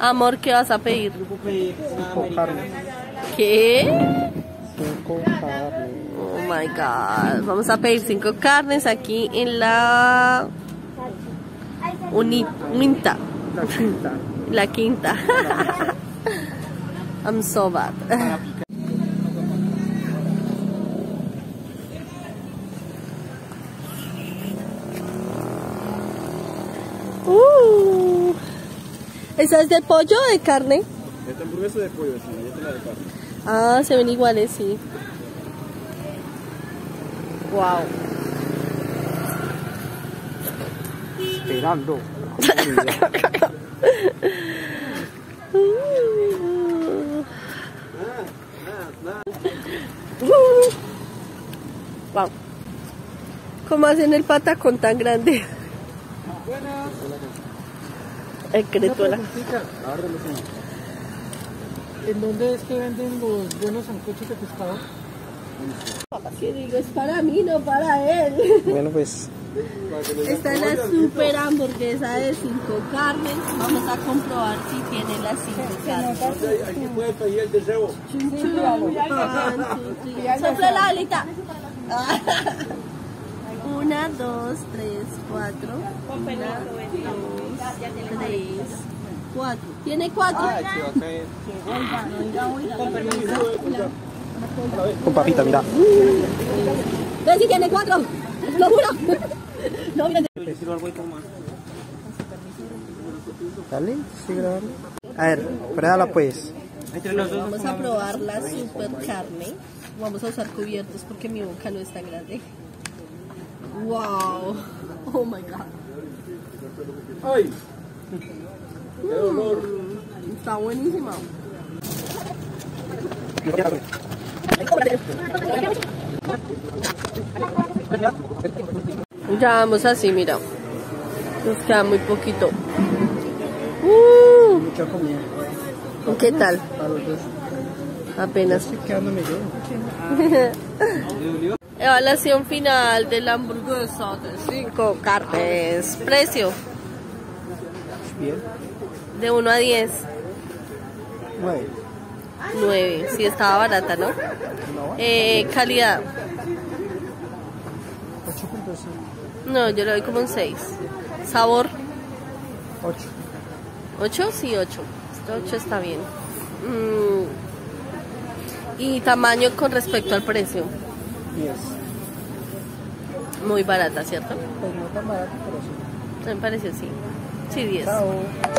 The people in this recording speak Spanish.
Amor, ¿qué vas a pedir? Yo puedo pedir una carne. ¿Qué? 5 carnes. Oh my god. Vamos a pedir 5 carnes aquí en la Minta. La quinta. La quinta. I'm so bad. ¿Esa es de pollo o de carne? Esta hamburguesa de pollo, sí, esta es la de carne. Ah, se ven iguales, sí. Wow. Esperando. Wow. ¿Cómo hacen el patacón tan grande? Buenas. El cretuela. ¿En dónde es que venden los buenos sancochos de pescado? ¿Qué digo? Es para mí, no para él. Bueno, pues. Esta es la super hamburguesa de 5 carnes. Vamos a comprobar si tiene las 5 carnes. Aquí puede pedir el deseo. Sopla la alita. 1, 2, 3, 4. 1, 2, 3, 4. ¿Tiene 4? Con papita, mira. Ve si tiene 4. Lo juro. No, mira. ¿Le sirvo algo y toma? Dale, sí, grabando. A ver, pruébala pues. Vamos a probar la super carne. Vamos a usar cubiertos porque mi boca no es tan grande. Wow. Oh my god. ¡Ay! ¡Qué dolor! Está buenísima. Ya vamos así, mira. Nos queda muy poquito. Mucha comida. ¿Qué tal? A los dos. Apenas. Estoy quedándome yo. Evaluación final de la hamburguesa de 5 carnes. Precio. Bien. De 1 a 10. 9. 9. Sí, estaba barata, ¿no? Calidad. 8.5. No, yo le doy como un 6. Sabor. 8. 8, sí, 8. Este 8 está bien. Y tamaño con respecto al precio. 10. Muy barata, ¿cierto? Pues no tan barato, pero sí. Me pareció, sí. Sí, 10. Chao.